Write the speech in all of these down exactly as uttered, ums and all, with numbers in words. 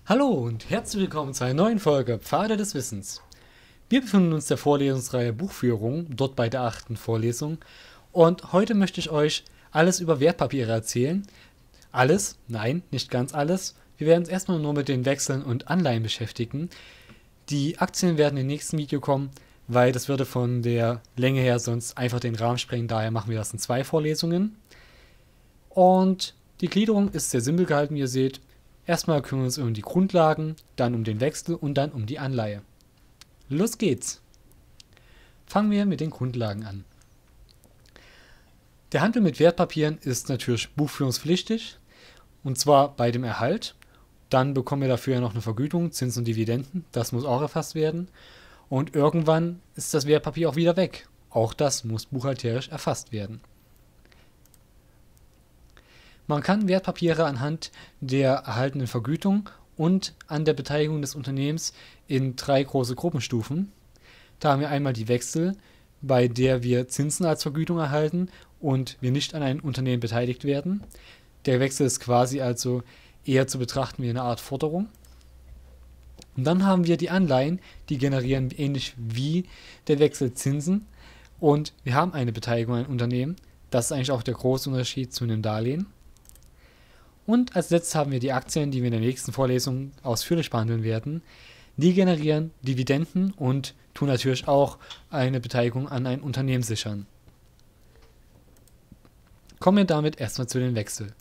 Hallo und herzlich willkommen zu einer neuen Folge Pfade des Wissens. Wir befinden uns in der Vorlesungsreihe Buchführung, dort bei der achten Vorlesung. Und heute möchte ich euch alles über Wertpapiere erzählen. Alles? Nein, nicht ganz alles. Wir werden uns erstmal nur mit den Wechseln und Anleihen beschäftigen. Die Aktien werden im nächsten Video kommen, weil das würde von der Länge her sonst einfach den Rahmen sprengen. Daher machen wir das in zwei Vorlesungen. Und die Gliederung ist sehr simpel gehalten, wie ihr seht. Erstmal kümmern wir uns um die Grundlagen, dann um den Wechsel und dann um die Anleihe. Los geht's! Fangen wir mit den Grundlagen an. Der Handel mit Wertpapieren ist natürlich buchführungspflichtig, und zwar bei dem Erhalt. Dann bekommen wir dafür ja noch eine Vergütung, Zins und Dividenden, das muss auch erfasst werden. Und irgendwann ist das Wertpapier auch wieder weg. Auch das muss buchhalterisch erfasst werden. Man kann Wertpapiere anhand der erhaltenen Vergütung und an der Beteiligung des Unternehmens in drei große Gruppen stufen. Da haben wir einmal die Wechsel, bei der wir Zinsen als Vergütung erhalten und wir nicht an einem Unternehmen beteiligt werden. Der Wechsel ist quasi also eher zu betrachten wie eine Art Forderung. Und dann haben wir die Anleihen, die generieren ähnlich wie der Wechsel Zinsen und wir haben eine Beteiligung an einem Unternehmen. Das ist eigentlich auch der große Unterschied zu einem Darlehen. Und als letztes haben wir die Aktien, die wir in der nächsten Vorlesung ausführlich behandeln werden. Die generieren Dividenden und tun natürlich auch eine Beteiligung an ein Unternehmen sichern. Kommen wir damit erstmal zu den Wechsel.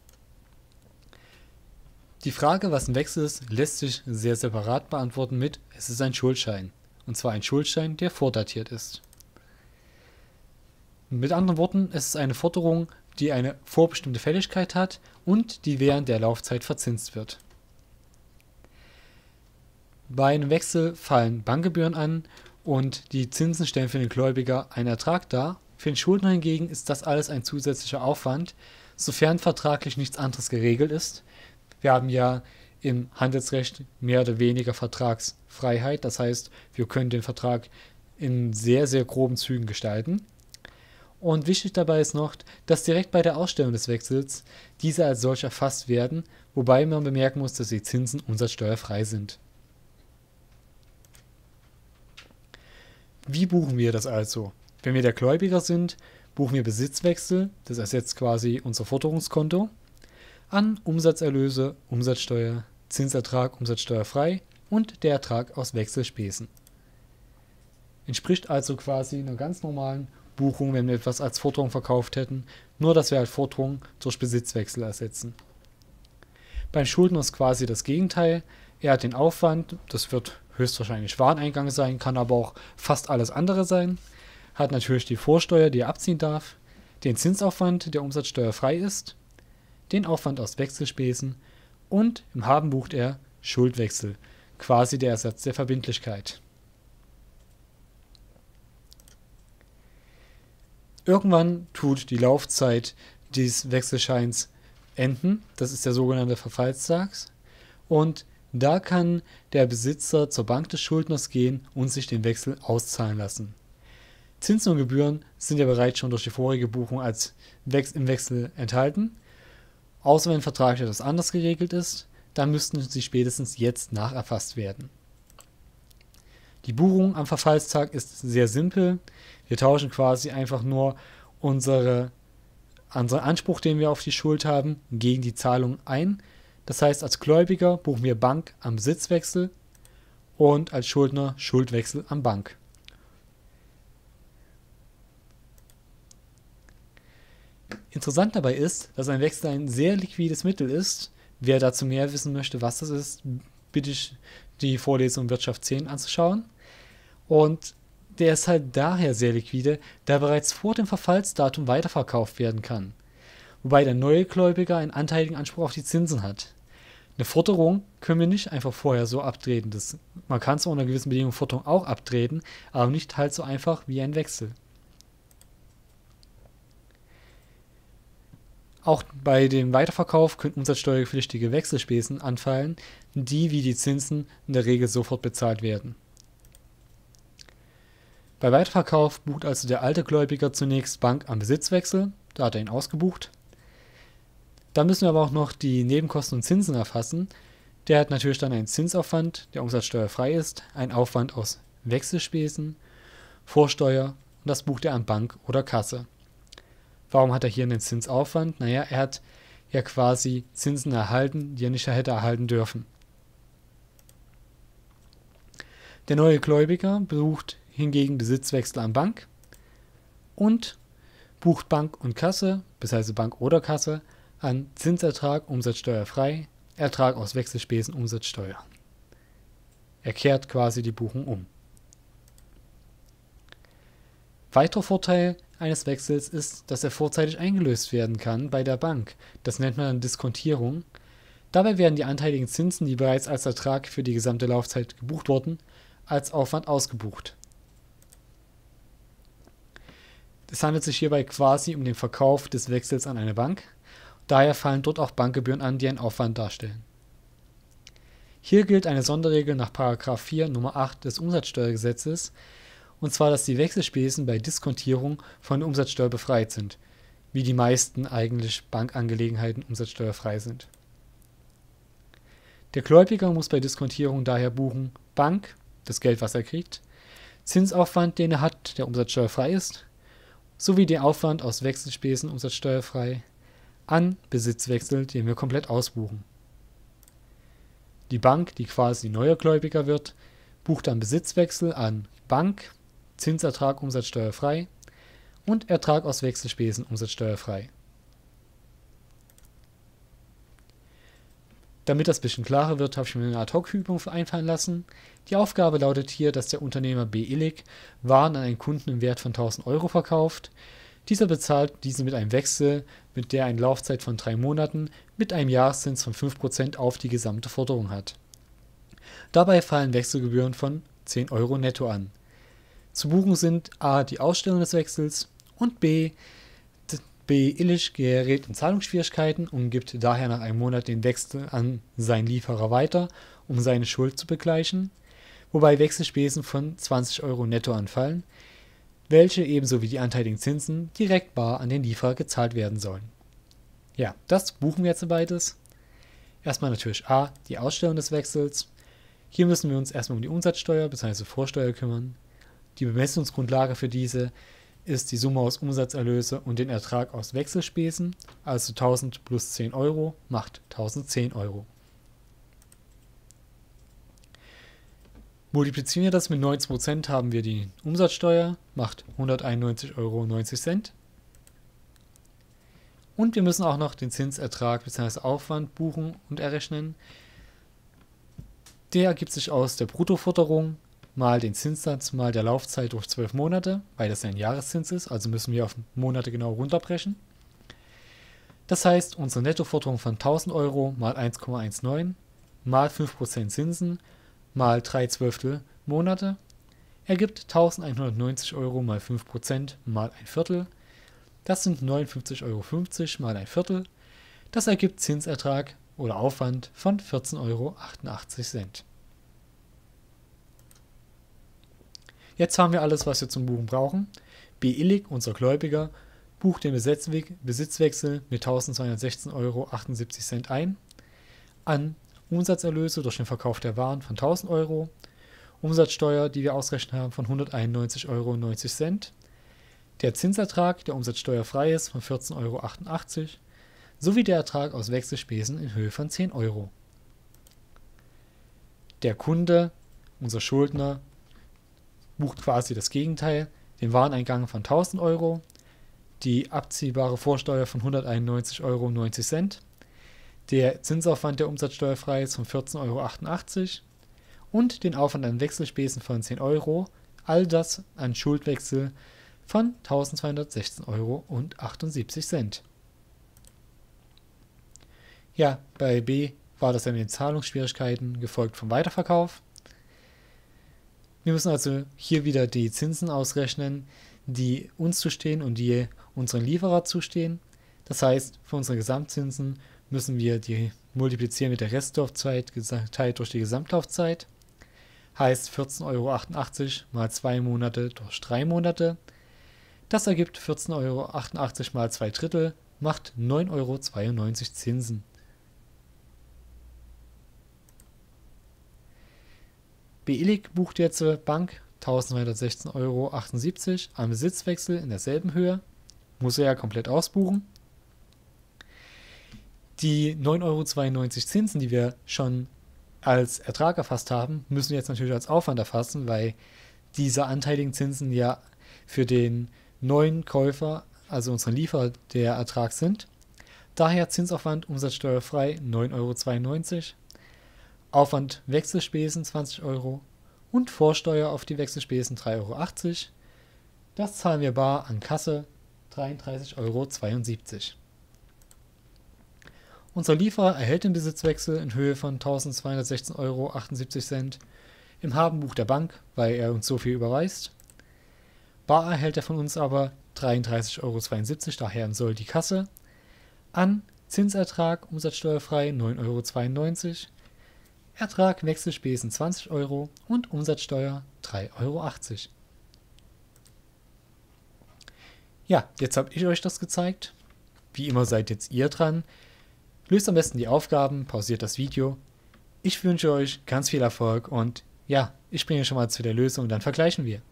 Die Frage, was ein Wechsel ist, lässt sich sehr separat beantworten mit: Es ist ein Schuldschein. Und zwar ein Schuldschein, der vordatiert ist. Mit anderen Worten, es ist eine Forderung, die eine vorbestimmte Fälligkeit hat und die während der Laufzeit verzinst wird. Bei einem Wechsel fallen Bankgebühren an und die Zinsen stellen für den Gläubiger einen Ertrag dar. Für den Schuldner hingegen ist das alles ein zusätzlicher Aufwand, sofern vertraglich nichts anderes geregelt ist. Wir haben ja im Handelsrecht mehr oder weniger Vertragsfreiheit, das heißt, wir können den Vertrag in sehr, sehr groben Zügen gestalten. Und wichtig dabei ist noch, dass direkt bei der Ausstellung des Wechsels diese als solch erfasst werden, wobei man bemerken muss, dass die Zinsen umsatzsteuerfrei sind. Wie buchen wir das also? Wenn wir der Gläubiger sind, buchen wir Besitzwechsel, das ersetzt quasi unser Forderungskonto, an Umsatzerlöse, Umsatzsteuer, Zinsertrag umsatzsteuerfrei und der Ertrag aus Wechselspäßen. Entspricht also quasi einer ganz normalen Buchung, wenn wir etwas als Forderung verkauft hätten, nur dass wir halt Forderung durch Besitzwechsel ersetzen. Beim Schuldner ist quasi das Gegenteil. Er hat den Aufwand, das wird höchstwahrscheinlich Wareneingang sein, kann aber auch fast alles andere sein, hat natürlich die Vorsteuer, die er abziehen darf, den Zinsaufwand, der umsatzsteuerfrei ist, den Aufwand aus Wechselspäßen und im Haben bucht er Schuldwechsel, quasi der Ersatz der Verbindlichkeit. Irgendwann tut die Laufzeit dieses Wechselscheins enden, das ist der sogenannte Verfallstag, und da kann der Besitzer zur Bank des Schuldners gehen und sich den Wechsel auszahlen lassen. Zinsen und Gebühren sind ja bereits schon durch die vorige Buchung als Wex- im Wechsel enthalten, außer wenn vertraglich etwas anders geregelt ist, dann müssten sie spätestens jetzt nacherfasst werden. Die Buchung am Verfallstag ist sehr simpel. Wir tauschen quasi einfach nur unsere, unseren Anspruch, den wir auf die Schuld haben, gegen die Zahlung ein. Das heißt, als Gläubiger buchen wir Bank am Besitzwechsel und als Schuldner Schuldwechsel am Bank. Interessant dabei ist, dass ein Wechsel ein sehr liquides Mittel ist. Wer dazu mehr wissen möchte, was das ist, bitte ich die Vorlesung Wirtschaft zehn anzuschauen. Und der ist halt daher sehr liquide, da bereits vor dem Verfallsdatum weiterverkauft werden kann. Wobei der neue Gläubiger einen anteiligen Anspruch auf die Zinsen hat. Eine Forderung können wir nicht einfach vorher so abtreten. Das, man kann zwar unter gewissen Bedingungen Forderung auch abtreten, aber nicht halt so einfach wie ein Wechsel. Auch bei dem Weiterverkauf können umsatzsteuerpflichtige Wechselspäßen anfallen, die wie die Zinsen in der Regel sofort bezahlt werden. Bei Weiterverkauf bucht also der alte Gläubiger zunächst Bank am Besitzwechsel, da hat er ihn ausgebucht. Dann müssen wir aber auch noch die Nebenkosten und Zinsen erfassen, Der hat natürlich dann einen Zinsaufwand, der umsatzsteuerfrei ist, einen Aufwand aus Wechselspesen, Vorsteuer und das bucht er an Bank oder Kasse. Warum hat er hier einen Zinsaufwand? Naja, er hat ja quasi Zinsen erhalten, die er nicht hätte erhalten dürfen. Der neue Gläubiger bucht hingegen Besitzwechsel an Bank und bucht Bank und Kasse, bzw. Bank oder Kasse, an Zinsertrag umsatzsteuerfrei, Ertrag aus Wechselspesen Umsatzsteuer. Er kehrt quasi die Buchung um. Weiterer Vorteil eines Wechsels ist, dass er vorzeitig eingelöst werden kann bei der Bank. Das nennt man dann Diskontierung. Dabei werden die anteiligen Zinsen, die bereits als Ertrag für die gesamte Laufzeit gebucht wurden, als Aufwand ausgebucht. Es handelt sich hierbei quasi um den Verkauf des Wechsels an eine Bank. Daher fallen dort auch Bankgebühren an, die einen Aufwand darstellen. Hier gilt eine Sonderregel nach Paragraph vier Nummer acht des Umsatzsteuergesetzes, und zwar, dass die Wechselspesen bei Diskontierung von der Umsatzsteuer befreit sind, wie die meisten eigentlich Bankangelegenheiten umsatzsteuerfrei sind. Der Gläubiger muss bei Diskontierung daher buchen Bank, das Geld, was er kriegt, Zinsaufwand, den er hat, der umsatzsteuerfrei ist, sowie den Aufwand aus Wechselspesen umsatzsteuerfrei, an Besitzwechsel, den wir komplett ausbuchen. Die Bank, die quasi neuer Gläubiger wird, bucht dann Besitzwechsel an Bank, Zinsertrag umsatzsteuerfrei und Ertrag aus Wechselspesen umsatzsteuerfrei. Damit das ein bisschen klarer wird, habe ich mir eine Ad-Hoc-Übung einfallen lassen. Die Aufgabe lautet hier, dass der Unternehmer B. Illig Waren an einen Kunden im Wert von tausend Euro verkauft. Dieser bezahlt diese mit einem Wechsel, mit der eine Laufzeit von drei Monaten mit einem Jahreszins von fünf Prozent auf die gesamte Forderung hat. Dabei fallen Wechselgebühren von zehn Euro netto an. Zu buchen sind a. die Ausstellung des Wechsels und b. B. Illig gerät in Zahlungsschwierigkeiten und gibt daher nach einem Monat den Wechsel an seinen Lieferer weiter, um seine Schuld zu begleichen, wobei Wechselspesen von zwanzig Euro netto anfallen, welche ebenso wie die anteiligen Zinsen direkt bar an den Lieferer gezahlt werden sollen. Ja, das buchen wir jetzt beides. Erstmal natürlich a. die Ausstellung des Wechsels. Hier müssen wir uns erstmal um die Umsatzsteuer bzw. Vorsteuer kümmern. Die Bemessungsgrundlage für diese ist die Summe aus Umsatzerlöse und den Ertrag aus Wechselspesen, also tausend plus zehn Euro macht tausendzehn Euro. Multiplizieren wir das mit neunzig Prozent, haben wir die Umsatzsteuer, macht hunderteinundneunzig Euro neunzig. Und wir müssen auch noch den Zinsertrag bzw. Aufwand buchen und errechnen. Der ergibt sich aus der Bruttoforderung mal den Zinssatz mal der Laufzeit durch zwölf Monate, weil das ja ein Jahreszins ist, also müssen wir auf Monate genau runterbrechen. Das heißt, unsere Nettoforderung von tausend Euro mal eins Komma neunzehn mal fünf Prozent Zinsen mal drei Zwölftel Monate ergibt eintausendeinhundertneunzig Euro mal fünf Prozent mal ein Viertel. Das sind neunundfünfzig Euro fünfzig mal ein Viertel. Das ergibt Zinsertrag oder Aufwand von vierzehn Euro achtundachtzig. Jetzt haben wir alles, was wir zum Buchen brauchen. B. Illig, unser Gläubiger, bucht den Besitzwechsel mit eintausendzweihundertsechzehn Euro achtundsiebzig ein, an Umsatzerlöse durch den Verkauf der Waren von tausend Euro, Umsatzsteuer, die wir ausrechnen haben, von hunderteinundneunzig Euro neunzig, der Zinsertrag, der umsatzsteuerfrei ist, von vierzehn Euro achtundachtzig, sowie der Ertrag aus Wechselspesen in Höhe von zehn Euro. Der Kunde, unser Schuldner, bucht quasi das Gegenteil, den Wareneingang von tausend Euro, die abziehbare Vorsteuer von hunderteinundneunzig Euro neunzig, der Zinsaufwand, der umsatzsteuerfrei ist, von vierzehn Euro achtundachtzig und den Aufwand an Wechselspesen von zehn Euro, all das an Schuldwechsel von eintausendzweihundertsechzehn Euro achtundsiebzig. Ja, bei B war das dann mit den Zahlungsschwierigkeiten, gefolgt vom Weiterverkauf. Wir müssen also hier wieder die Zinsen ausrechnen, die uns zustehen und die unseren Lieferer zustehen. Das heißt, für unsere Gesamtzinsen müssen wir die multiplizieren mit der Restlaufzeit geteilt durch die Gesamtlaufzeit. Heißt vierzehn Euro achtundachtzig mal zwei Monate durch drei Monate. Das ergibt vierzehn Euro achtundachtzig mal zwei Drittel, macht neun Euro zweiundneunzig Zinsen. Beillig bucht jetzt Bank eintausendzweihundertsechzehn Euro achtundsiebzig am Besitzwechsel in derselben Höhe. Muss er ja komplett ausbuchen. Die neun Euro zweiundneunzig Zinsen, die wir schon als Ertrag erfasst haben, müssen wir jetzt natürlich als Aufwand erfassen, weil diese anteiligen Zinsen ja für den neuen Käufer, also unseren Lieferer, der Ertrag sind. Daher Zinsaufwand umsatzsteuerfrei neun Euro zweiundneunzig, Aufwand Wechselspesen zwanzig Euro und Vorsteuer auf die Wechselspesen drei Euro achtzig. Das zahlen wir bar an Kasse dreiunddreißig Euro zweiundsiebzig. Unser Lieferer erhält den Besitzwechsel in Höhe von eintausendzweihundertsechzehn Euro achtundsiebzig im Habenbuch der Bank, weil er uns so viel überweist. Bar erhält er von uns aber dreiunddreißig Euro zweiundsiebzig, daher im Soll die Kasse. An Zinsertrag umsatzsteuerfrei neun Euro zweiundneunzig, Ertrag Wechselspesen zwanzig Euro und Umsatzsteuer drei Euro achtzig. Ja, jetzt habe ich euch das gezeigt. Wie immer seid jetzt ihr dran. Löst am besten die Aufgaben, pausiert das Video. Ich wünsche euch ganz viel Erfolg und ja, ich bringe schon mal zu der Lösung, dann vergleichen wir.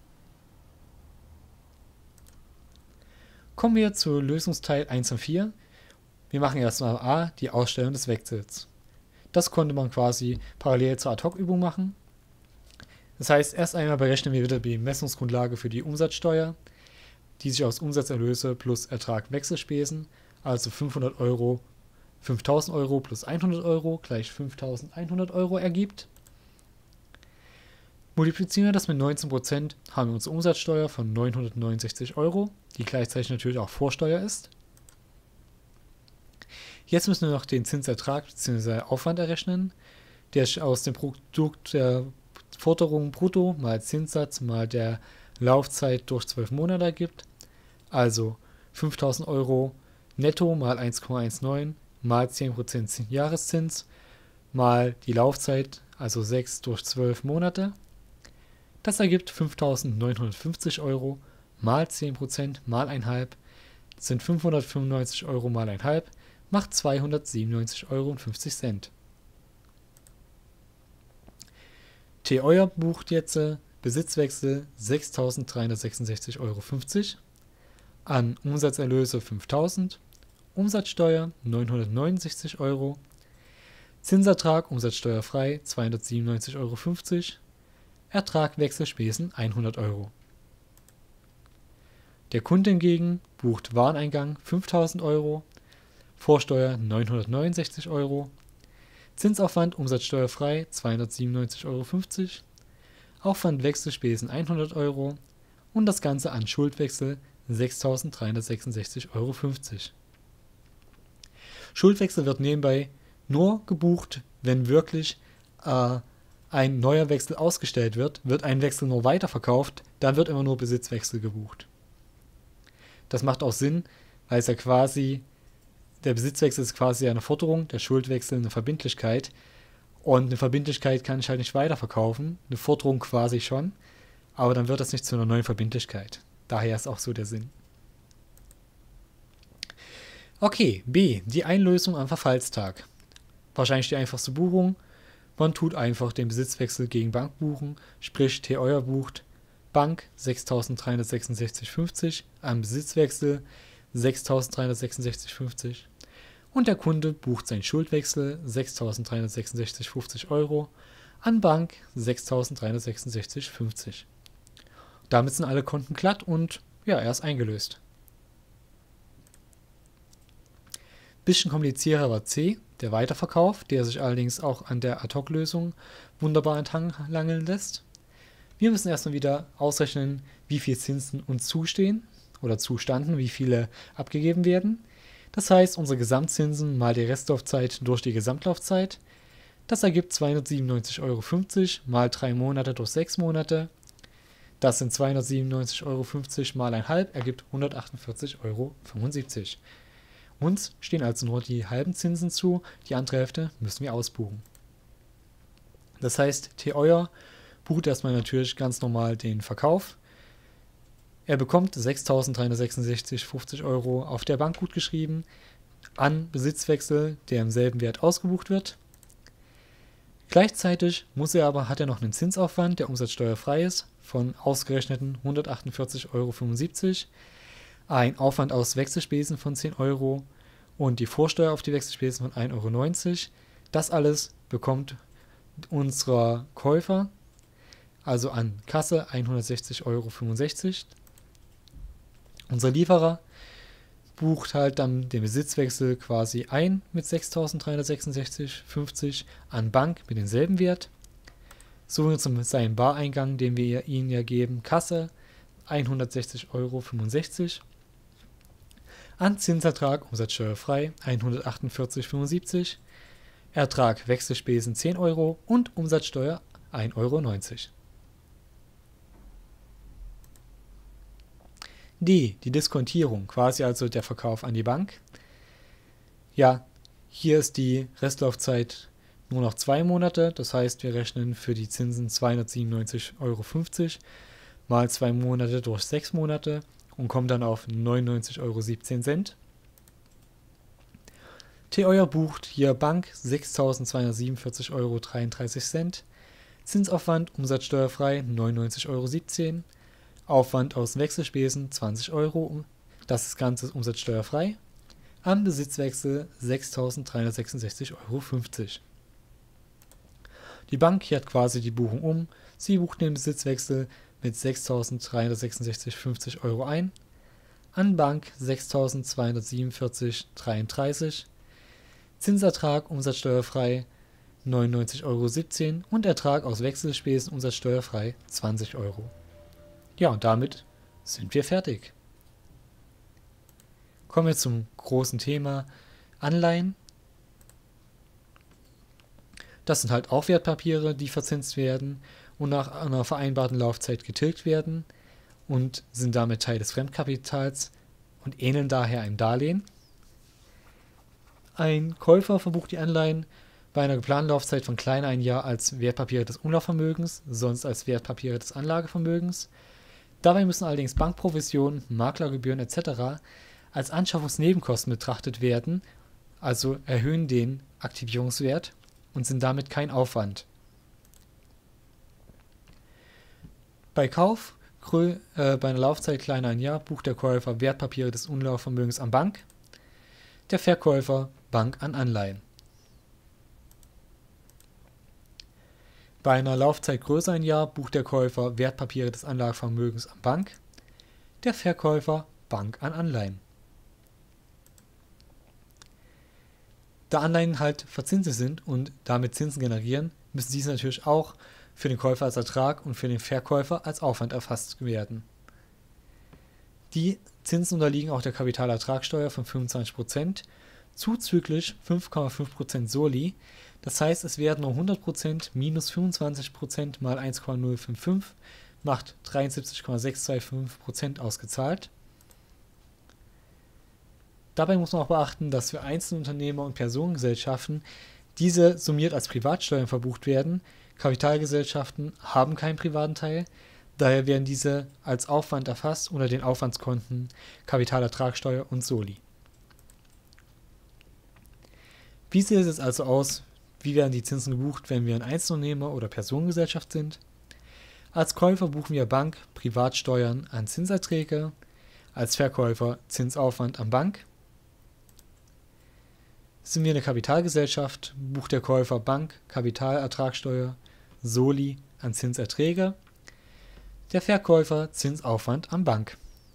Kommen wir zu Lösungsteil eins und vier. Wir machen erstmal A, die Ausstellung des Wechsels. Das konnte man quasi parallel zur Ad-Hoc-Übung machen. Das heißt, erst einmal berechnen wir wieder die Bemessungsgrundlage für die Umsatzsteuer, die sich aus Umsatzerlöse plus Ertrag Wechselspesen, also fünfhundert Euro, fünftausend Euro plus hundert Euro gleich fünftausendeinhundert Euro ergibt. Multiplizieren wir das mit neunzehn Prozent, haben wir unsere Umsatzsteuer von neunhundertneunundsechzig Euro, die gleichzeitig natürlich auch Vorsteuer ist. Jetzt müssen wir noch den Zinsertrag bzw. Aufwand errechnen, der sich aus dem Produkt der Forderung brutto mal Zinssatz mal der Laufzeit durch zwölf Monate ergibt. Also fünftausend Euro netto mal eins Komma neunzehn mal zehn Prozent Jahreszins mal die Laufzeit, also sechs durch zwölf Monate. Das ergibt fünftausendneunhundertfünfzig Euro mal zehn Prozent mal eins Komma fünf sind fünfhundertfünfundneunzig Euro mal eins Komma fünf macht zweihundertsiebenundneunzig Euro fünfzig. T. Euer bucht jetzt Besitzwechsel sechstausenddreihundertsechsundsechzig Euro fünfzig, an Umsatzerlöse fünftausend, Umsatzsteuer neunhundertneunundsechzig Euro, Zinsertrag umsatzsteuerfrei zweihundertsiebenundneunzig Euro fünfzig, Ertrag Wechselspesen hundert Euro. Der Kunde hingegen bucht Wareneingang fünftausend Euro, Vorsteuer neunhundertneunundsechzig Euro, Zinsaufwand umsatzsteuerfrei zweihundertsiebenundneunzig Euro fünfzig, Aufwand Wechselspesen hundert Euro und das Ganze an Schuldwechsel sechstausenddreihundertsechsundsechzig Euro fünfzig. Schuldwechsel wird nebenbei nur gebucht, wenn wirklich äh, ein neuer Wechsel ausgestellt wird. Wird ein Wechsel nur weiterverkauft, dann wird immer nur Besitzwechsel gebucht. Das macht auch Sinn, weil es ja quasi, der Besitzwechsel ist quasi eine Forderung, der Schuldwechsel eine Verbindlichkeit. Und eine Verbindlichkeit kann ich halt nicht weiterverkaufen, eine Forderung quasi schon, aber dann wird das nicht zu einer neuen Verbindlichkeit. Daher ist auch so der Sinn. Okay, B. Die Einlösung am Verfallstag. Wahrscheinlich die einfachste Buchung. Man tut einfach den Besitzwechsel gegen Bank buchen, sprich T. Euer bucht Bank sechstausenddreihundertsechsundsechzig Euro fünfzig, am Besitzwechsel sechstausenddreihundertsechsundsechzig Euro fünfzig und der Kunde bucht seinen Schuldwechsel sechstausenddreihundertsechsundsechzig Euro fünfzig Euro, an Bank sechstausenddreihundertsechsundsechzig Euro fünfzig. Damit sind alle Konten glatt und ja, er ist eingelöst. Bisschen komplizierter war C, der Weiterverkauf, der sich allerdings auch an der Ad-Hoc-Lösung wunderbar entlanghangeln lässt. Wir müssen erstmal wieder ausrechnen, wie viel Zinsen uns zustehen oder zustanden, wie viele abgegeben werden. Das heißt, unsere Gesamtzinsen mal die Restlaufzeit durch die Gesamtlaufzeit. Das ergibt zweihundertsiebenundneunzig Euro fünfzig mal drei Monate durch sechs Monate. Das sind zweihundertsiebenundneunzig Euro fünfzig mal eins Komma fünf ergibt hundertachtundvierzig Euro fünfundsiebzig. Uns stehen also nur die halben Zinsen zu, die andere Hälfte müssen wir ausbuchen. Das heißt, T. Euer bucht erstmal natürlich ganz normal den Verkauf. Er bekommt sechstausenddreihundertsechsundsechzig Euro fünfzig Euro auf der Bank gutgeschrieben, an Besitzwechsel, der im selben Wert ausgebucht wird. Gleichzeitig muss er aber, hat er noch einen Zinsaufwand, der umsatzsteuerfrei ist, von ausgerechneten hundertachtundvierzig Euro fünfundsiebzig, ein Aufwand aus Wechselspesen von zehn Euro und die Vorsteuer auf die Wechselspesen von ein Euro neunzig. Das alles bekommt unser Käufer, also an Kasse hundertsechzig Euro fünfundsechzig. Unser Lieferer bucht halt dann den Besitzwechsel quasi ein mit sechstausenddreihundertsechsundsechzig Euro fünfzig an Bank mit demselben Wert. So zum seinem Bareingang, den wir ihnen ja geben, Kasse hundertsechzig Euro fünfundsechzig. An Zinsertrag umsatzsteuerfrei hundertachtundvierzig Euro fünfundsiebzig. Ertrag Wechselspesen zehn Euro und Umsatzsteuer ein Euro neunzig. D, die Diskontierung, quasi also der Verkauf an die Bank. Ja, hier ist die Restlaufzeit nur noch zwei Monate, das heißt, wir rechnen für die Zinsen zweihundertsiebenundneunzig Euro fünfzig mal zwei Monate durch sechs Monate und kommen dann auf neunundneunzig Euro siebzehn. T. Euer bucht hier Bank sechstausendzweihundertsiebenundvierzig Euro dreiunddreißig. Zinsaufwand umsatzsteuerfrei neunundneunzig Euro siebzehn. Aufwand aus Wechselspesen zwanzig Euro, das Ganze ist umsatzsteuerfrei. Am Besitzwechsel sechstausenddreihundertsechsundsechzig Euro fünfzig. Die Bank kehrt quasi die Buchung um. Sie bucht den Besitzwechsel mit sechstausenddreihundertsechsundsechzig Euro fünfzig Euro ein. An Bank sechstausendzweihundertsiebenundvierzig Euro dreiunddreißig. Zinsertrag umsatzsteuerfrei neunundneunzig Euro siebzehn und Ertrag aus Wechselspesen umsatzsteuerfrei zwanzig Euro. Ja, und damit sind wir fertig. Kommen wir zum großen Thema Anleihen. Das sind halt auch Wertpapiere, die verzinst werden und nach einer vereinbarten Laufzeit getilgt werden und sind damit Teil des Fremdkapitals und ähneln daher einem Darlehen. Ein Käufer verbucht die Anleihen bei einer geplanten Laufzeit von kleiner ein Jahr als Wertpapiere des Umlaufvermögens, sonst als Wertpapiere des Anlagevermögens. Dabei müssen allerdings Bankprovisionen, Maklergebühren et cetera als Anschaffungsnebenkosten betrachtet werden, also erhöhen den Aktivierungswert und sind damit kein Aufwand. Bei Kauf äh, bei einer Laufzeit kleiner ein Jahr bucht der Käufer Wertpapiere des Umlaufvermögens an Bank, der Verkäufer Bank an Anleihen. Bei einer Laufzeit größer ein Jahr bucht der Käufer Wertpapiere des Anlagevermögens an Bank, der Verkäufer Bank an Anleihen. Da Anleihen halt verzinst sind und damit Zinsen generieren, müssen diese natürlich auch für den Käufer als Ertrag und für den Verkäufer als Aufwand erfasst werden. Die Zinsen unterliegen auch der Kapitalertragssteuer von fünfundzwanzig Prozent, zuzüglich fünf Komma fünf Prozent Soli. Das heißt, es werden nur hundert Prozent minus fünfundzwanzig Prozent mal eins Komma null fünf fünf macht dreiundsiebzig Komma sechshundertfünfundzwanzig Prozent ausgezahlt. Dabei muss man auch beachten, dass für Einzelunternehmer und Personengesellschaften diese summiert als Privatsteuern verbucht werden. Kapitalgesellschaften haben keinen privaten Teil, daher werden diese als Aufwand erfasst unter den Aufwandskonten Kapitalertragssteuer und Soli. Wie sieht es jetzt also aus? Wie werden die Zinsen gebucht, wenn wir ein Einzelunternehmer oder Personengesellschaft sind? Als Käufer buchen wir Bank Privatsteuern an Zinserträge, als Verkäufer Zinsaufwand an Bank. Sind wir eine Kapitalgesellschaft, bucht der Käufer Bank Kapitalertragssteuer Soli an Zinserträge, der Verkäufer Zinsaufwand an Bank.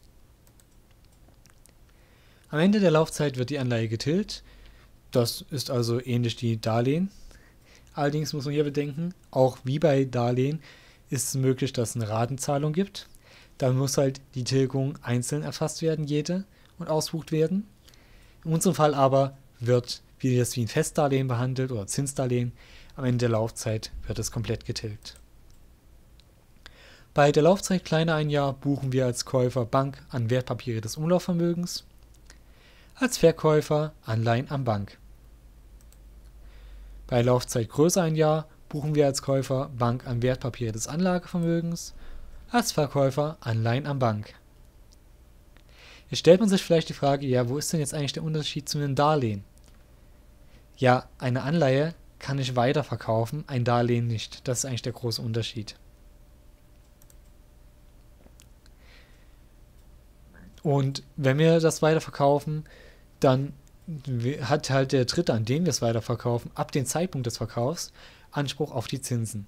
Am Ende der Laufzeit wird die Anleihe getilgt. Das ist also ähnlich wie Darlehen. Allerdings muss man hier bedenken, auch wie bei Darlehen ist es möglich, dass es eine Ratenzahlung gibt. Dann muss halt die Tilgung einzeln erfasst werden, jede, und ausgebucht werden. In unserem Fall aber wird wie das wie ein Festdarlehen behandelt oder Zinsdarlehen. Am Ende der Laufzeit wird es komplett getilgt. Bei der Laufzeit kleiner ein Jahr buchen wir als Käufer Bank an Wertpapiere des Umlaufvermögens, als Verkäufer Anleihen an Bank. Bei Laufzeit größer ein Jahr buchen wir als Käufer Bank an Wertpapiere des Anlagevermögens, als Verkäufer Anleihen an Bank. Jetzt stellt man sich vielleicht die Frage, ja, wo ist denn jetzt eigentlich der Unterschied zu einem Darlehen? Ja, eine Anleihe kann ich weiterverkaufen, ein Darlehen nicht. Das ist eigentlich der große Unterschied. Und wenn wir das weiterverkaufen, dann hat halt der Dritte, an dem wir es weiterverkaufen, ab dem Zeitpunkt des Verkaufs Anspruch auf die Zinsen.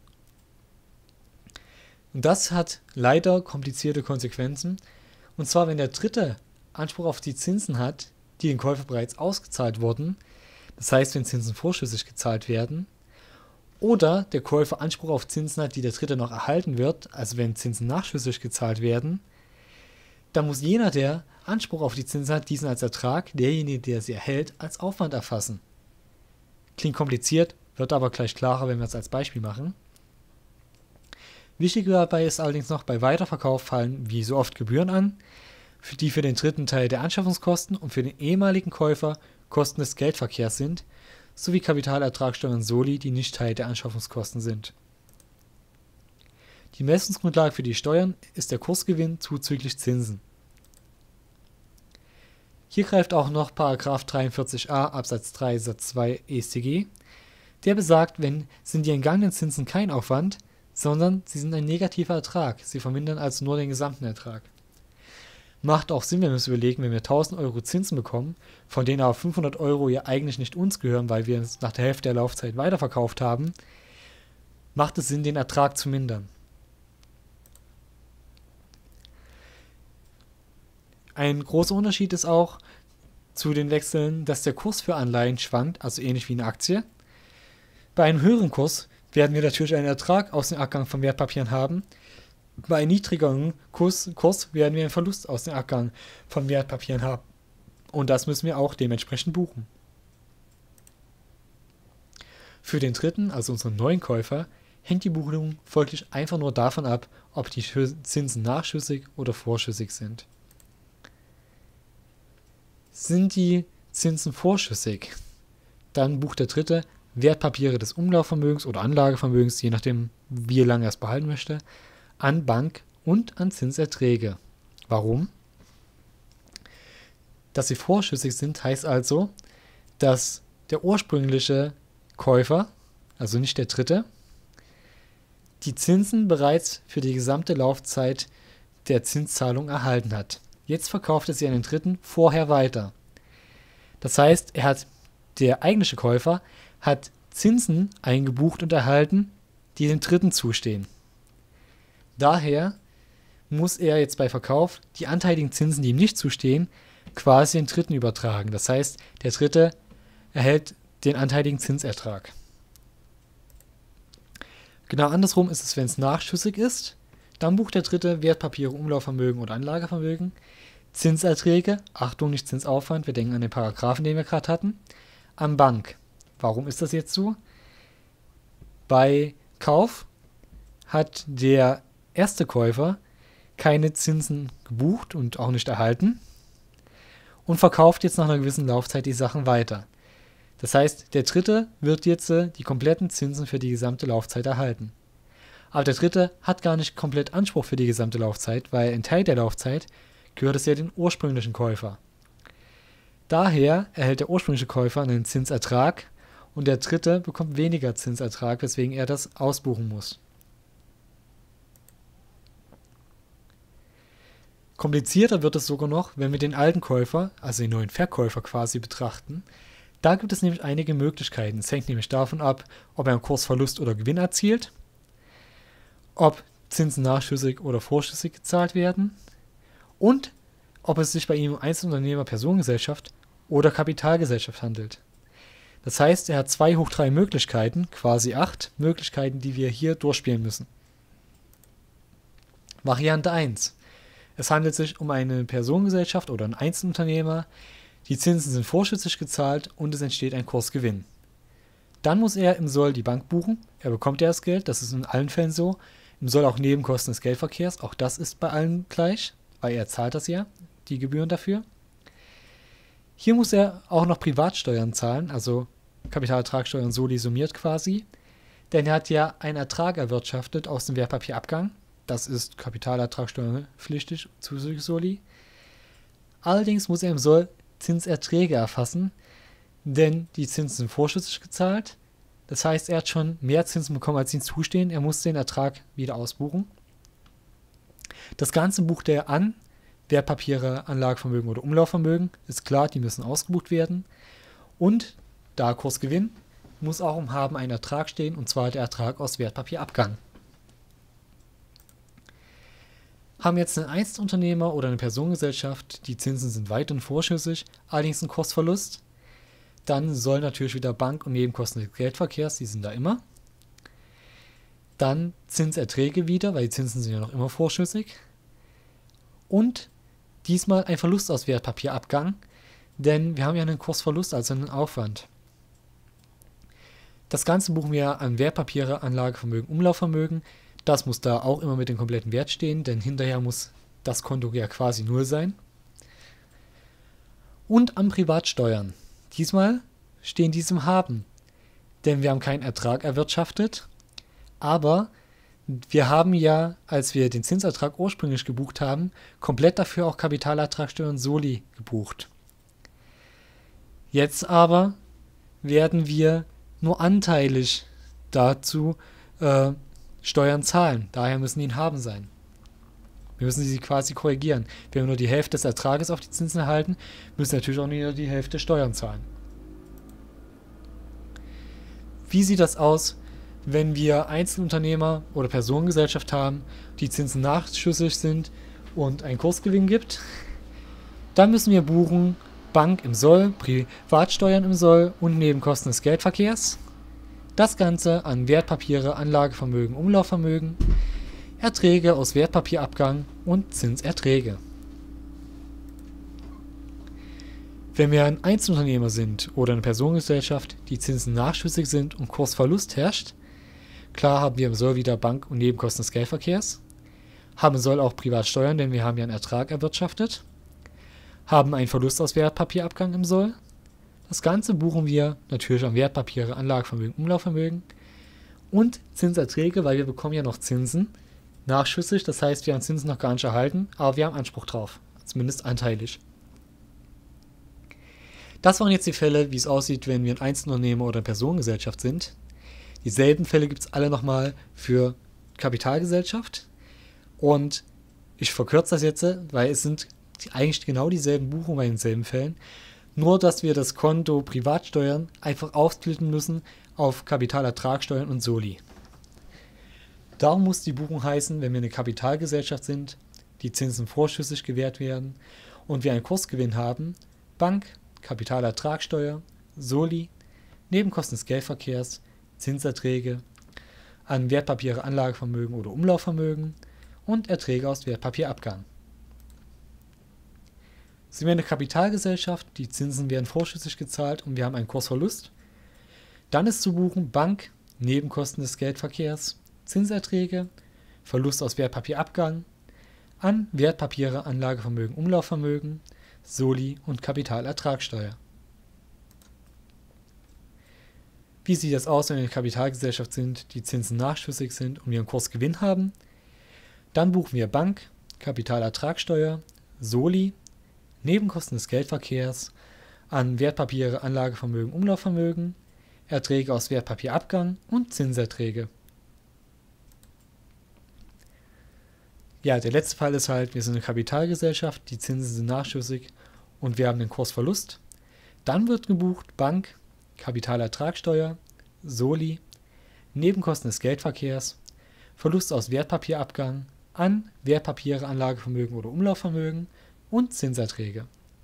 Und das hat leider komplizierte Konsequenzen. Und zwar, wenn der Dritte Anspruch auf die Zinsen hat, die dem Käufer bereits ausgezahlt wurden, das heißt, wenn Zinsen vorschüssig gezahlt werden, oder der Käufer Anspruch auf Zinsen hat, die der Dritte noch erhalten wird, also wenn Zinsen nachschüssig gezahlt werden, dann muss jener, der Anspruch auf die Zinsen hat, diesen als Ertrag, derjenige, der sie erhält, als Aufwand erfassen. Klingt kompliziert, wird aber gleich klarer, wenn wir es als Beispiel machen. Wichtig dabei ist allerdings noch, bei Weiterverkauf fallen wie so oft Gebühren an, für die für den dritten Teil der Anschaffungskosten und für den ehemaligen Käufer Kosten des Geldverkehrs sind, sowie Kapitalertragssteuern Soli, die nicht Teil der Anschaffungskosten sind. Die Messungsgrundlage für die Steuern ist der Kursgewinn zuzüglich Zinsen. Hier greift auch noch Paragraph dreiundvierzig a Absatz drei Satz zwei E S tG G. Der besagt, wenn sind die entgangenen Zinsen kein Aufwand, sondern sie sind ein negativer Ertrag. Sie vermindern also nur den gesamten Ertrag. Macht auch Sinn, wenn wir uns überlegen, wenn wir tausend Euro Zinsen bekommen, von denen aber fünfhundert Euro ja eigentlich nicht uns gehören, weil wir es nach der Hälfte der Laufzeit weiterverkauft haben, macht es Sinn, den Ertrag zu mindern. Ein großer Unterschied ist auch zu den Wechseln, dass der Kurs für Anleihen schwankt, also ähnlich wie eine Aktie. Bei einem höheren Kurs werden wir natürlich einen Ertrag aus dem Abgang von Wertpapieren haben. Bei einem niedrigeren Kurs, Kurs werden wir einen Verlust aus dem Abgang von Wertpapieren haben. Und das müssen wir auch dementsprechend buchen. Für den dritten, also unseren neuen Käufer, hängt die Buchung folglich einfach nur davon ab, ob die Zinsen nachschüssig oder vorschüssig sind. Sind die Zinsen vorschüssig, dann bucht der Dritte Wertpapiere des Umlaufvermögens oder Anlagevermögens, je nachdem, wie lange er es behalten möchte, an Bank und an Zinserträge. Warum? Dass sie vorschüssig sind, heißt also, dass der ursprüngliche Käufer, also nicht der Dritte, die Zinsen bereits für die gesamte Laufzeit der Zinszahlung erhalten hat. Jetzt verkauft er sie an den Dritten vorher weiter. Das heißt, er hat, der eigentliche Käufer hat Zinsen eingebucht und erhalten, die dem Dritten zustehen. Daher muss er jetzt bei Verkauf die anteiligen Zinsen, die ihm nicht zustehen, quasi den Dritten übertragen. Das heißt, der Dritte erhält den anteiligen Zinsertrag. Genau andersrum ist es, wenn es nachschüssig ist. Dann bucht der Dritte Wertpapiere, Umlaufvermögen oder Anlagevermögen, Zinserträge, Achtung, nicht Zinsaufwand, wir denken an den Paragraphen, den wir gerade hatten, an Bank. Warum ist das jetzt so? Bei Kauf hat der erste Käufer keine Zinsen gebucht und auch nicht erhalten und verkauft jetzt nach einer gewissen Laufzeit die Sachen weiter. Das heißt, der Dritte wird jetzt äh, die kompletten Zinsen für die gesamte Laufzeit erhalten. Aber der Dritte hat gar nicht komplett Anspruch für die gesamte Laufzeit, weil ein Teil der Laufzeit gehört es ja den ursprünglichen Käufer. Daher erhält der ursprüngliche Käufer einen Zinsertrag und der Dritte bekommt weniger Zinsertrag, weswegen er das ausbuchen muss. Komplizierter wird es sogar noch, wenn wir den alten Käufer, also den neuen Verkäufer quasi betrachten. Da gibt es nämlich einige Möglichkeiten. Es hängt nämlich davon ab, ob er einen Kursverlust oder Gewinn erzielt, ob Zinsen nachschüssig oder vorschüssig gezahlt werden und ob es sich bei ihm um Einzelunternehmer, Personengesellschaft oder Kapitalgesellschaft handelt. Das heißt, er hat zwei hoch drei Möglichkeiten, quasi acht Möglichkeiten, die wir hier durchspielen müssen. Variante eins. Es handelt sich um eine Personengesellschaft oder einen Einzelunternehmer. Die Zinsen sind vorschüssig gezahlt und es entsteht ein Kursgewinn. Dann muss er im Soll die Bank buchen. Er bekommt ja das Geld, das ist in allen Fällen so. Im Soll auch Nebenkosten des Geldverkehrs, auch das ist bei allen gleich, weil er zahlt das ja, die Gebühren dafür. Hier muss er auch noch Privatsteuern zahlen, also Kapitalertragssteuern Soli summiert quasi, denn er hat ja einen Ertrag erwirtschaftet aus dem Wertpapierabgang. Das ist Kapitalertragssteuer pflichtig zuzüglich Soli. Allerdings muss er im Soll Zinserträge erfassen, denn die Zinsen sind vorschüssig gezahlt, Das heißt, er hat schon mehr Zinsen bekommen, als ihm zustehen. Er muss den Ertrag wieder ausbuchen. Das Ganze bucht er an. Wertpapiere, Anlagevermögen oder Umlaufvermögen. Ist klar, die müssen ausgebucht werden. Und da Kursgewinn muss auch im Haben ein Ertrag stehen, und zwar der Ertrag aus Wertpapierabgang. Haben jetzt einen Einzelunternehmer oder eine Personengesellschaft, die Zinsen sind weiterhin vorschüssig, allerdings ein Kursverlust, dann soll natürlich wieder Bank- und Nebenkosten des Geldverkehrs, die sind da immer. Dann Zinserträge wieder, weil die Zinsen sind ja noch immer vorschüssig. Und diesmal ein Verlust aus Wertpapierabgang, denn wir haben ja einen Kursverlust, also einen Aufwand. Das Ganze buchen wir an Wertpapiere, Anlagevermögen, Umlaufvermögen. Das muss da auch immer mit dem kompletten Wert stehen, denn hinterher muss das Konto ja quasi null sein. Und an Privatsteuern. Diesmal stehen diese im Haben, denn wir haben keinen Ertrag erwirtschaftet, aber wir haben ja, als wir den Zinsertrag ursprünglich gebucht haben, komplett dafür auch Kapitalertragssteuer und Soli gebucht. Jetzt aber werden wir nur anteilig dazu äh, Steuern zahlen. Daher müssen die in Haben sein. Wir müssen sie quasi korrigieren. Wenn wir nur die Hälfte des Ertrages auf die Zinsen erhalten, müssen wir natürlich auch nur die Hälfte Steuern zahlen. Wie sieht das aus, wenn wir Einzelunternehmer oder Personengesellschaft haben, die Zinsen nachschüssig sind und einen Kursgewinn gibt? Dann müssen wir buchen Bank im Soll, Privatsteuern im Soll und Nebenkosten des Geldverkehrs. Das Ganze an Wertpapiere, Anlagevermögen, Umlaufvermögen, Erträge aus Wertpapierabgang und Zinserträge. Wenn wir ein Einzelunternehmer sind oder eine Personengesellschaft, die Zinsen nachschüssig sind und Kursverlust herrscht, klar haben wir im Soll wieder Bank- und Nebenkosten des Geldverkehrs, haben im Soll auch Privatsteuern, denn wir haben ja einen Ertrag erwirtschaftet, haben einen Verlust aus Wertpapierabgang im Soll. Das Ganze buchen wir natürlich an Wertpapiere, Anlagevermögen, Umlaufvermögen und Zinserträge, weil wir bekommen ja noch Zinsen nachschüssig, das heißt, wir haben Zinsen noch gar nicht erhalten, aber wir haben Anspruch drauf, zumindest anteilig. Das waren jetzt die Fälle, wie es aussieht, wenn wir ein Einzelunternehmer oder eine Personengesellschaft sind. Dieselben Fälle gibt es alle nochmal für Kapitalgesellschaft und ich verkürze das jetzt, weil es sind eigentlich genau dieselben Buchungen bei denselben Fällen, nur dass wir das Konto Privatsteuern einfach aufsplitten müssen auf Kapitalertragssteuern und Soli. Darum muss die Buchung heißen, wenn wir eine Kapitalgesellschaft sind, die Zinsen vorschüssig gewährt werden und wir einen Kursgewinn haben, Bank, Kapitalertragssteuer, Soli, Nebenkosten des Geldverkehrs, Zinserträge, an Wertpapiere, Anlagevermögen oder Umlaufvermögen und Erträge aus Wertpapierabgang. Sind wir eine Kapitalgesellschaft, die Zinsen werden vorschüssig gezahlt und wir haben einen Kursverlust, dann ist zu buchen Bank, Nebenkosten des Geldverkehrs, Zinserträge, Verlust aus Wertpapierabgang, an Wertpapiere, Anlagevermögen, Umlaufvermögen, Soli und Kapitalertragssteuer. Wie sieht das aus, wenn wir eine Kapitalgesellschaft sind, die Zinsen nachschüssig sind und wir einen Kursgewinn haben? Dann buchen wir Bank, Kapitalertragssteuer, Soli, Nebenkosten des Geldverkehrs, an Wertpapiere, Anlagevermögen, Umlaufvermögen, Erträge aus Wertpapierabgang und Zinserträge. Ja, der letzte Fall ist halt, wir sind eine Kapitalgesellschaft, die Zinsen sind nachschüssig und wir haben den Kursverlust. Dann wird gebucht Bank, Kapitalertragssteuer, Soli, Nebenkosten des Geldverkehrs, Verlust aus Wertpapierabgang, an Wertpapiere, Anlagevermögen oder Umlaufvermögen und Zinserträge.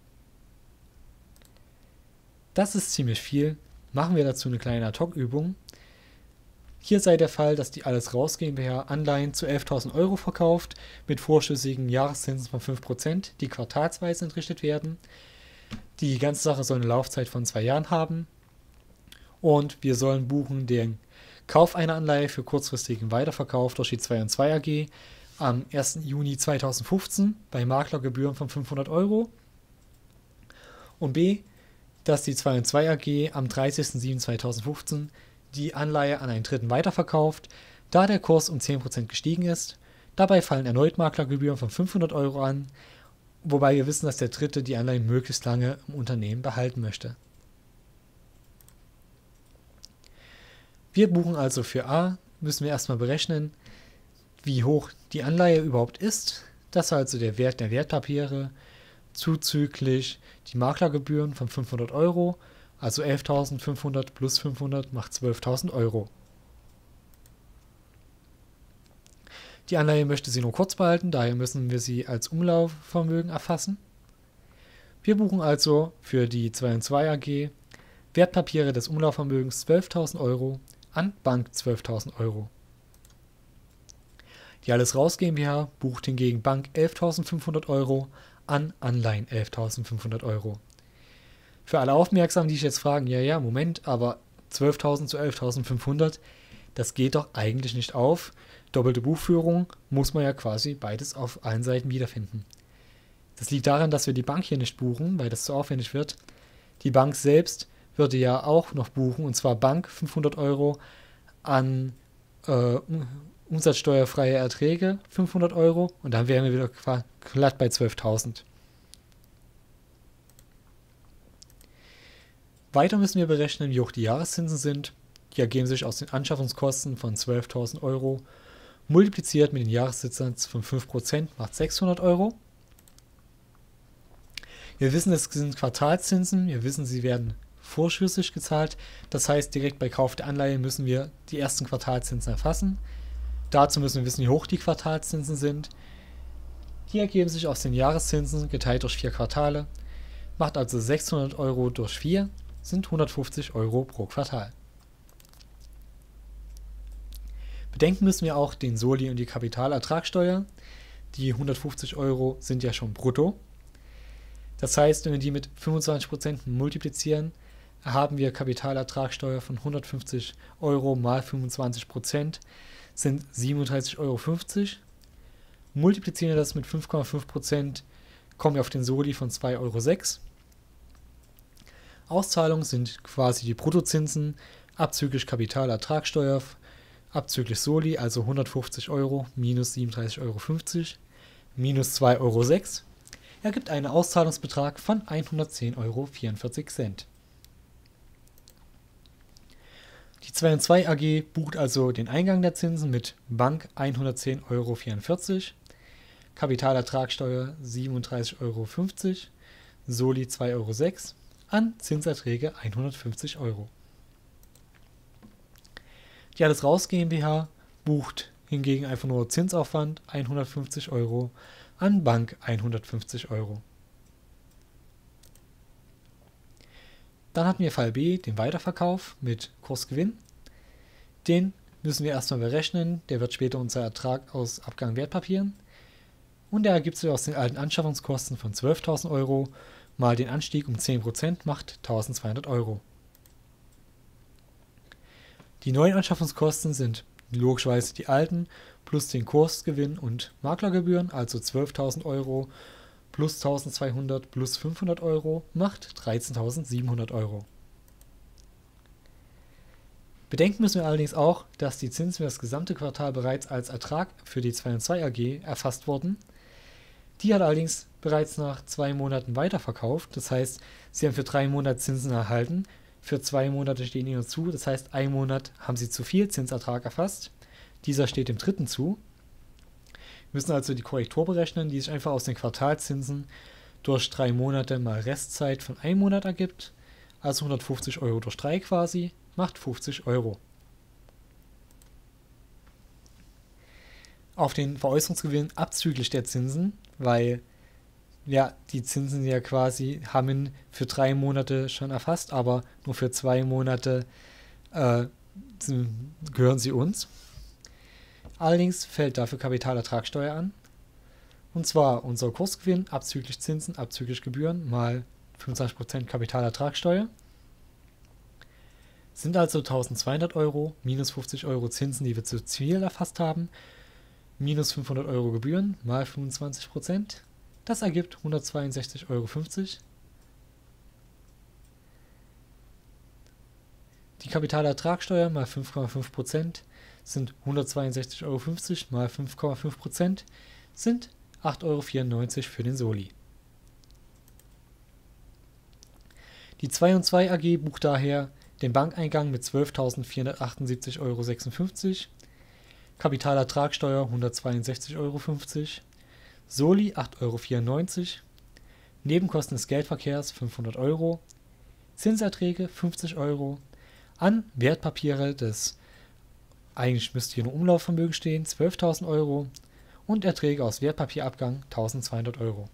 Das ist ziemlich viel. Machen wir dazu eine kleine Ad-Hoc-Übung. Hier sei der Fall, dass die Alles Raus GmbH Anleihen zu elftausend Euro verkauft, mit vorschüssigen Jahreszinsen von fünf Prozent, die quartalsweise entrichtet werden. Die ganze Sache soll eine Laufzeit von zwei Jahren haben. Und wir sollen buchen den Kauf einer Anleihe für kurzfristigen Weiterverkauf durch die zwei und zwei A G am ersten Juni zweitausendfünfzehn bei Maklergebühren von fünfhundert Euro. Und B, dass die zwei und zwei A G am dreißigsten siebten zweitausendfünfzehn die Anleihe an einen Dritten weiterverkauft, da der Kurs um zehn Prozent gestiegen ist. Dabei fallen erneut Maklergebühren von fünfhundert Euro an, wobei wir wissen, dass der Dritte die Anleihe möglichst lange im Unternehmen behalten möchte. Wir buchen also für A, müssen wir erstmal berechnen, wie hoch die Anleihe überhaupt ist. Das ist also der Wert der Wertpapiere, zuzüglich die Maklergebühren von fünfhundert Euro, also elftausendfünfhundert plus fünfhundert macht zwölftausend Euro. Die Anleihe möchte sie nur kurz behalten, daher müssen wir sie als Umlaufvermögen erfassen. Wir buchen also für die zwei und zwei A G Wertpapiere des Umlaufvermögens zwölftausend Euro, an Bank zwölftausend Euro. Die Alles Raus GmbH bucht hingegen Bank elftausendfünfhundert Euro, an Anleihen elftausendfünfhundert Euro. Für alle Aufmerksamen, die sich jetzt fragen, ja, ja, Moment, aber zwölftausend zu elftausendfünfhundert, das geht doch eigentlich nicht auf. Doppelte Buchführung, muss man ja quasi beides auf allen Seiten wiederfinden. Das liegt daran, dass wir die Bank hier nicht buchen, weil das zu aufwendig wird. Die Bank selbst würde ja auch noch buchen, und zwar Bank fünfhundert Euro, an äh, umsatzsteuerfreie Erträge fünfhundert Euro, und dann wären wir wieder glatt bei zwölftausend. Weiter müssen wir berechnen, wie hoch die Jahreszinsen sind. Die ergeben sich aus den Anschaffungskosten von zwölftausend Euro, multipliziert mit dem Jahreszinssatz von fünf Prozent macht sechshundert Euro. Wir wissen, es sind Quartalszinsen, wir wissen, sie werden vorschüssig gezahlt. Das heißt, direkt bei Kauf der Anleihe müssen wir die ersten Quartalszinsen erfassen. Dazu müssen wir wissen, wie hoch die Quartalszinsen sind. Die ergeben sich aus den Jahreszinsen geteilt durch vier Quartale, macht also sechshundert Euro durch vier, sind hundertfünfzig Euro pro Quartal. Bedenken müssen wir auch den Soli und die Kapitalertragssteuer. Die hundertfünfzig Euro sind ja schon brutto. Das heißt, wenn wir die mit fünfundzwanzig Prozent multiplizieren, haben wir Kapitalertragssteuer von hundertfünfzig Euro mal fünfundzwanzig Prozent, sind siebenunddreißig Euro fünfzig. Multiplizieren wir das mit fünf Komma fünf Prozent, kommen wir auf den Soli von zwei Euro sechs. Auszahlungen sind quasi die Bruttozinsen, abzüglich Kapitalertragssteuer, abzüglich Soli, also hundertfünfzig Euro minus siebenunddreißig Euro fünfzig minus zwei Euro sechs, ergibt einen Auszahlungsbetrag von hundertzehn Euro vierundvierzig. Die zwei und zwei A G bucht also den Eingang der Zinsen mit Bank hundertzehn Euro vierundvierzig, Kapitalertragssteuer siebenunddreißig Euro fünfzig, Soli zwei Euro sechs, an Zinserträge hundertfünfzig Euro. Die Alles Raus GmbH bucht hingegen einfach nur Zinsaufwand hundertfünfzig Euro, an Bank hundertfünfzig Euro. Dann hatten wir Fall B, den Weiterverkauf mit Kursgewinn. Den müssen wir erstmal berechnen, der wird später unser Ertrag aus Abgang Wertpapieren. Und der ergibt sich aus den alten Anschaffungskosten von zwölftausend Euro mal den Anstieg um zehn Prozent macht eintausendzweihundert Euro. Die neuen Anschaffungskosten sind logischerweise die alten plus den Kursgewinn und Maklergebühren, also zwölftausend Euro plus eintausendzweihundert plus fünfhundert Euro macht dreizehntausendsiebenhundert Euro. Bedenken müssen wir allerdings auch, dass die Zinsen für das gesamte Quartal bereits als Ertrag für die zwei und zwei A G erfasst wurden. Die hat allerdings bereits nach zwei Monaten weiterverkauft, das heißt, sie haben für drei Monate Zinsen erhalten, für zwei Monate stehen ihnen zu, das heißt, einen Monat haben sie zu viel Zinsertrag erfasst, dieser steht dem dritten zu. Wir müssen also die Korrektur berechnen, die sich einfach aus den Quartalszinsen durch drei Monate mal Restzeit von einem Monat ergibt, also hundertfünfzig Euro durch drei quasi, macht fünfzig Euro. Auf den Veräußerungsgewinn abzüglich der Zinsen, weil ja, die Zinsen ja quasi haben ihn für drei Monate schon erfasst, aber nur für zwei Monate äh, gehören sie uns. Allerdings fällt dafür Kapitalertragssteuer an. Und zwar unser Kursgewinn abzüglich Zinsen, abzüglich Gebühren mal fünfundzwanzig Prozent Kapitalertragssteuer. Sind also eintausendzweihundert Euro minus fünfzig Euro Zinsen, die wir zu viel erfasst haben, minus fünfhundert Euro Gebühren mal fünfundzwanzig Prozent. Das ergibt hundertzweiundsechzig Euro fünfzig. Die Kapitalertragssteuer mal fünf Komma fünf Prozent sind hundertzweiundsechzig Euro fünfzig mal fünf Komma fünf Prozent sind acht Euro vierundneunzig für den Soli. Die zwei und zwei A G bucht daher den Bankeingang mit zwölftausendvierhundertachtundsiebzig Euro sechsundfünfzig, Kapitalertragssteuer hundertzweiundsechzig Euro fünfzig, Soli acht Euro vierundneunzig, Nebenkosten des Geldverkehrs fünfhundert Euro, Zinserträge fünfzig Euro, an Wertpapiere des, eigentlich müsste hier nur Umlaufvermögen stehen, zwölftausend Euro und Erträge aus Wertpapierabgang eintausendzweihundert Euro.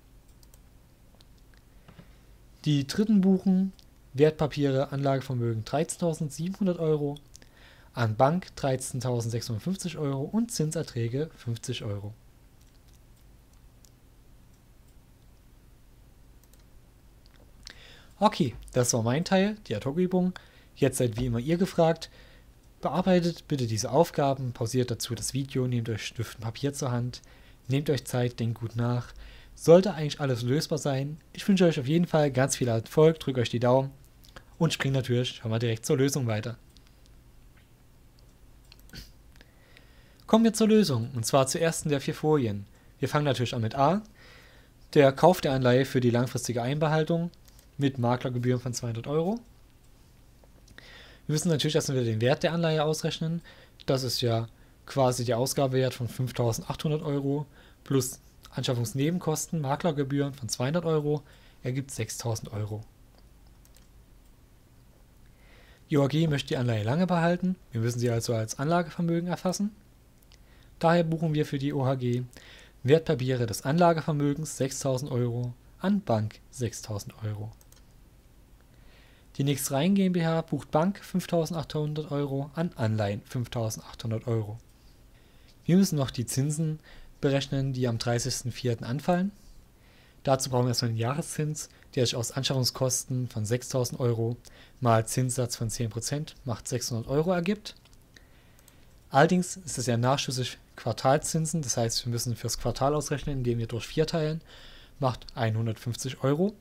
Die dritten buchen Wertpapiere Anlagevermögen dreizehntausendsiebenhundert Euro, an Bank dreizehntausendsechshundertfünfzig Euro und Zinserträge fünfzig Euro. Okay, das war mein Teil, die Ad-Hoc-Übung. Jetzt seid wie immer ihr gefragt. Bearbeitet bitte diese Aufgaben, pausiert dazu das Video, nehmt euch Stift und Papier zur Hand, nehmt euch Zeit, denkt gut nach. Sollte eigentlich alles lösbar sein. Ich wünsche euch auf jeden Fall ganz viel Erfolg, drückt euch die Daumen und springt natürlich schon mal direkt zur Lösung weiter. Kommen wir zur Lösung, und zwar zur ersten der vier Folien. Wir fangen natürlich an mit A, der Kauf der Anleihe für die langfristige Einbehaltung mit Maklergebühren von zweihundert Euro. Wir müssen natürlich erstmal den Wert der Anleihe ausrechnen. Das ist ja quasi der Ausgabewert von fünftausendachthundert Euro plus Anschaffungsnebenkosten, Maklergebühren von zweihundert Euro, ergibt sechstausend Euro. Die O H G möchte die Anleihe lange behalten, wir müssen sie also als Anlagevermögen erfassen. Daher buchen wir für die O H G Wertpapiere des Anlagevermögens sechstausend Euro, an Bank sechstausend Euro. Die Nix-Rhein GmbH bucht Bank fünftausendachthundert Euro, an Anleihen fünftausendachthundert Euro. Wir müssen noch die Zinsen berechnen, die am dreißigsten vierten anfallen. Dazu brauchen wir erstmal den Jahreszins, der sich aus Anschaffungskosten von sechstausend Euro mal Zinssatz von zehn Prozent macht sechshundert Euro ergibt. Allerdings ist es ja nachschüssig Quartalszinsen, das heißt, wir müssen fürs Quartal ausrechnen, indem wir durch vier teilen, macht hundertfünfzig Euro.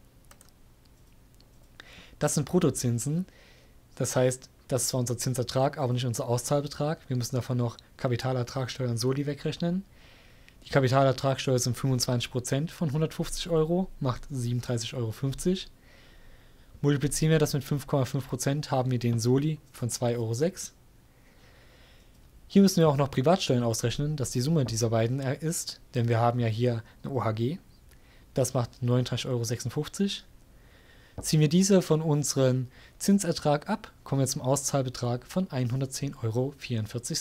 Das sind Bruttozinsen, das heißt, das ist zwar unser Zinsertrag, aber nicht unser Auszahlbetrag. Wir müssen davon noch Kapitalertragssteuer und Soli wegrechnen. Die Kapitalertragssteuer sind fünfundzwanzig Prozent von hundertfünfzig Euro, macht siebenunddreißig Euro fünfzig. Multiplizieren wir das mit fünf Komma fünf Prozent, haben wir den Soli von zwei Euro sechs. Hier müssen wir auch noch Privatsteuern ausrechnen, dass die Summe dieser beiden ist, denn wir haben ja hier eine O H G. Das macht neununddreißig Euro sechsundfünfzig. Ziehen wir diese von unserem Zinsertrag ab, kommen wir zum Auszahlbetrag von hundertzehn Euro vierundvierzig.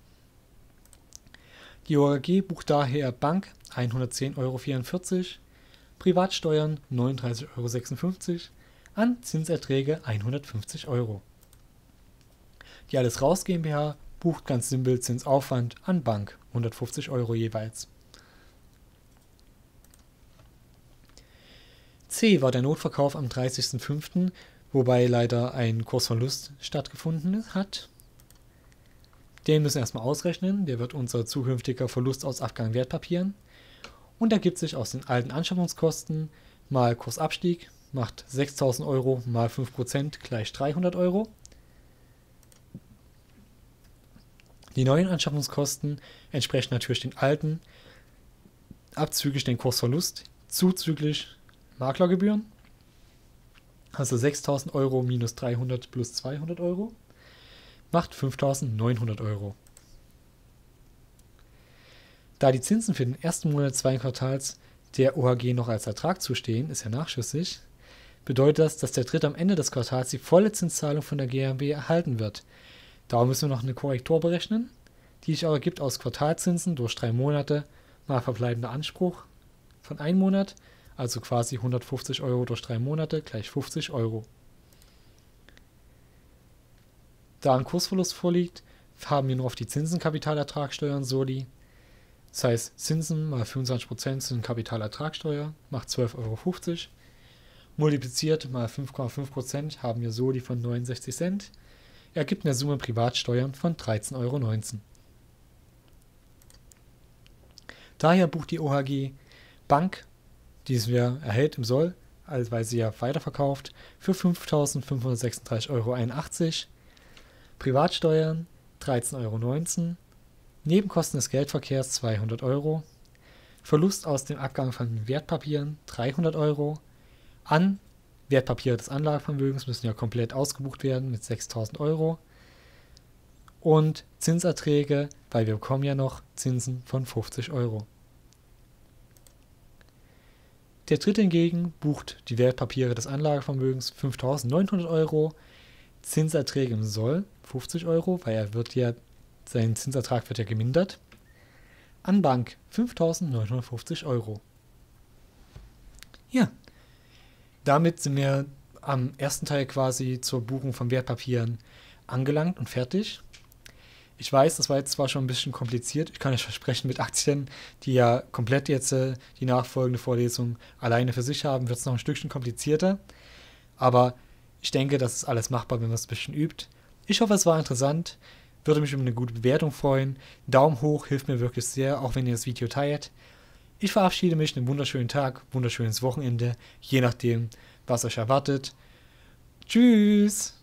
Die O H G bucht daher Bank hundertzehn Euro vierundvierzig, Privatsteuern neununddreißig Euro sechsundfünfzig, an Zinserträge hundertfünfzig Euro. Die Alles Raus GmbH bucht ganz simpel Zinsaufwand an Bank hundertfünfzig Euro jeweils. C war der Notverkauf am dreißigsten fünften, wobei leider ein Kursverlust stattgefunden hat. Den müssen wir erstmal ausrechnen, der wird unser zukünftiger Verlust aus Abgang Wertpapieren und ergibt sich aus den alten Anschaffungskosten mal Kursabstieg, macht sechstausend Euro mal fünf Prozent gleich dreihundert Euro. Die neuen Anschaffungskosten entsprechen natürlich den alten, abzüglich den Kursverlust, zuzüglich Maklergebühren, also sechstausend Euro minus dreihundert plus zweihundert Euro, macht fünftausendneunhundert Euro. Da die Zinsen für den ersten Monat des zweiten Quartals der O H G noch als Ertrag zustehen, ist ja nachschüssig, bedeutet das, dass der Dritte am Ende des Quartals die volle Zinszahlung von der G m B erhalten wird. Darum müssen wir noch eine Korrektur berechnen, die sich auch ergibt aus Quartalzinsen durch drei Monate mal verbleibender Anspruch von einem Monat, also quasi hundertfünfzig Euro durch drei Monate gleich fünfzig Euro. Da ein Kursverlust vorliegt, haben wir nur auf die Zinsen Kapitalertragssteuer und Soli. Das heißt, Zinsen mal fünfundzwanzig Prozent sind Kapitalertragssteuer, macht zwölf Euro fünfzig. Multipliziert mal fünf Komma fünf Prozent haben wir Soli von neunundsechzig Cent. Ergibt eine Summe Privatsteuern von dreizehn Euro neunzehn. Daher bucht die O H G Bank, die es wir erhält im Soll, also weil sie ja weiterverkauft, für fünftausendfünfhundertsechsunddreißig Euro einundachtzig, Privatsteuern dreizehn Euro neunzehn, Nebenkosten des Geldverkehrs zweihundert Euro, Verlust aus dem Abgang von Wertpapieren dreihundert Euro, an Wertpapiere des Anlagevermögens müssen ja komplett ausgebucht werden mit sechstausend Euro. Und Zinserträge, weil wir bekommen ja noch Zinsen von fünfzig Euro. Der Dritte hingegen bucht die Wertpapiere des Anlagevermögens fünftausendneunhundert Euro, Zinserträge im Soll fünfzig Euro, weil er wird ja, sein Zinsertrag wird ja gemindert. An Bank fünftausendneunhundertfünfzig Euro. Ja, damit sind wir am ersten Teil quasi zur Buchung von Wertpapieren angelangt und fertig. Ich weiß, das war jetzt zwar schon ein bisschen kompliziert, ich kann euch versprechen, mit Aktien, die ja komplett jetzt äh, die nachfolgende Vorlesung alleine für sich haben, wird es noch ein Stückchen komplizierter. Aber ich denke, das ist alles machbar, wenn man es ein bisschen übt. Ich hoffe, es war interessant, würde mich über eine gute Bewertung freuen. Daumen hoch hilft mir wirklich sehr, auch wenn ihr das Video teilt. Ich verabschiede mich, einen wunderschönen Tag, wunderschönes Wochenende, je nachdem, was euch erwartet. Tschüss!